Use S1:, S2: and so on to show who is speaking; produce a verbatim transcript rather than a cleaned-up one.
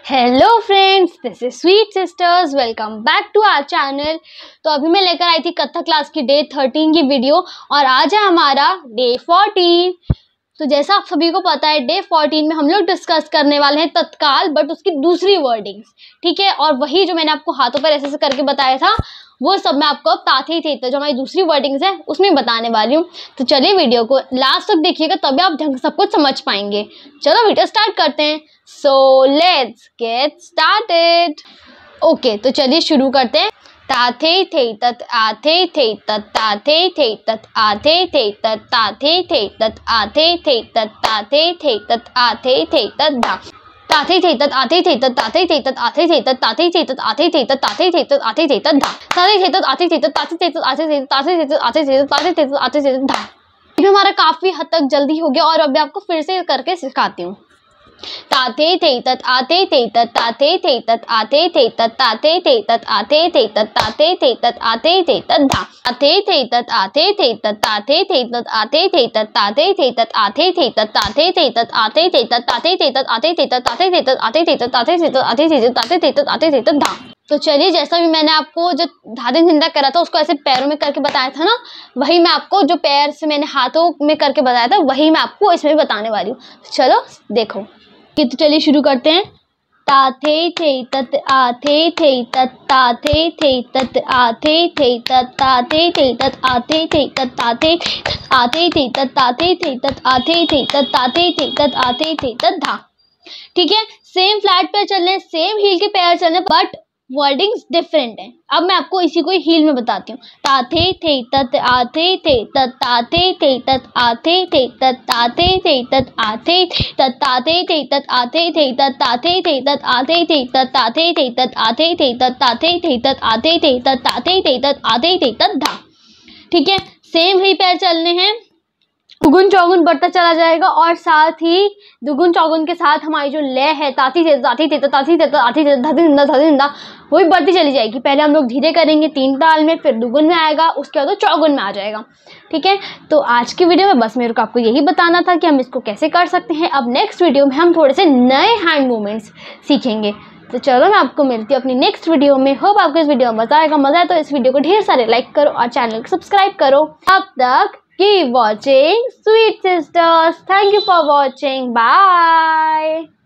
S1: Hello friends, this is sweet sisters. Welcome back to our channel. तो अभी मैं लेकर आई थी कथक क्लास की डे थर्टीन की वीडियो और आज है हमारा डे फोर्टीन। तो जैसा आप सभी को पता है, डे फोर्टीन में हम लोग डिस्कस करने वाले हैं तत्काल, बट उसकी दूसरी वर्डिंग्स, ठीक है। और वही जो मैंने आपको हाथों पर ऐसे ऐसे करके बताया था, वो सब मैं आपको अब ताथे थे तो जो हमारी दूसरी वर्डिंग्स है उसमें बताने वाली हूँ। तो चलिए वीडियो को लास्ट तक देखिएगा, तभी आप ढंग से सब कुछ समझ पाएंगे। चलो वीडियो स्टार्ट करते हैं। So let's get started. Okay, तो चलिए शुरू करते हैं। ताथे थे तत आथे थे तत ताथे थे तत आथे थे तत ताथे थे तत आथे थे तत ताथे थे तत आथे थे तत धा ताथे थे तत आथे थे तत ताथे थे तत आथे थे तत ताथे थे तत आथे थे तत ताथे थे तत आथे थे तत धा ताथे थे तत आथे थे तत ताथे थे तत आथे थे ताथे थे तत आथे थे ताथे थे तत आथे थे धा। ये हमारा काफी हद तक जल्दी हो गया और अभी आपको फिर से करके सिखाती हूँ। ताथे थे तत आथे थे तत ताथे थे तत आथे थे तत ताथे थे तत आथे थे तत ताथे थे तत आथे थे तत धा ताथे थे तत आथे थे तत ताथे थे तत आथे थे तत ताथे थे तत आथे थे तत ताथे थे तत आथे थे तत ताथे थे तत आथे थे तत ताथे थे तत आथे थे तत ताथे थे तत आथे थे तत ताथे थे तत आथे थे तत धा। तो चलिए, जैसा भी मैंने आपको जो धाधे धिंदा करा था उसको ऐसे पैरों में करके बताया था ना, वही मैं आपको जो पैर से मैंने हाथों में करके बताया था वही मैं आपको इसमें भी बताने वाली हूँ। चलो देखो कि तो चलिए शुरू करते हैं। ताथे थे तत आथे थे तत ताथे थे तत आथे थे तत ताथे थे तत आथे थे तत ताथे आथे थे तत ताथे थे तत आथे थे तत ताथे थे तत आथे थे तत धा। ठीक है, सेम फ्लैट पैर चलने, सेम हील के पैर चलने, बट वर्डिंग्स डिफरेंट है। अब मैं आपको इसी को हील में बताती हूँ। ताथे थे तत आथे थे तत ताथे थे तत आथे थे तत ताथे थे तत आथे तत ताथे थे तत आथे थे तत ताथे थे तत आथे थे तत ताथे थे तत आथे थे तत ताथे थे तत आथे थे तत ताथे थे तत आथे थे तत धा। ठीक है, सेम ही पैर चलने हैं, दुगुन चौगुन बढ़ता चला जाएगा और साथ ही दुगुन चौगुन के साथ हमारी जो लय है ताथी थे ताथी थे ताथी थे ताथी थे धाती धिंदा धाती धिंदा वो भी बढ़ती चली जाएगी। पहले हम लोग धीरे करेंगे तीन ताल में, फिर दुगुन में आएगा, उसके बाद तो चौगुन में आ जाएगा। ठीक है, तो आज की वीडियो में बस मेरे को आपको यही बताना था कि हम इसको कैसे कर सकते हैं। अब नेक्स्ट वीडियो में हम थोड़े से नए हैंड मूवमेंट्स सीखेंगे। तो चलो मैं आपको मिलती हूँ अपनी नेक्स्ट वीडियो में। होप आपको इस वीडियो में मजा आएगा। मजा आए तो इस वीडियो को ढेर सारे लाइक करो और चैनल को सब्सक्राइब करो। अब तक keep watching Sweet Sisters. Thank you for watching. Bye.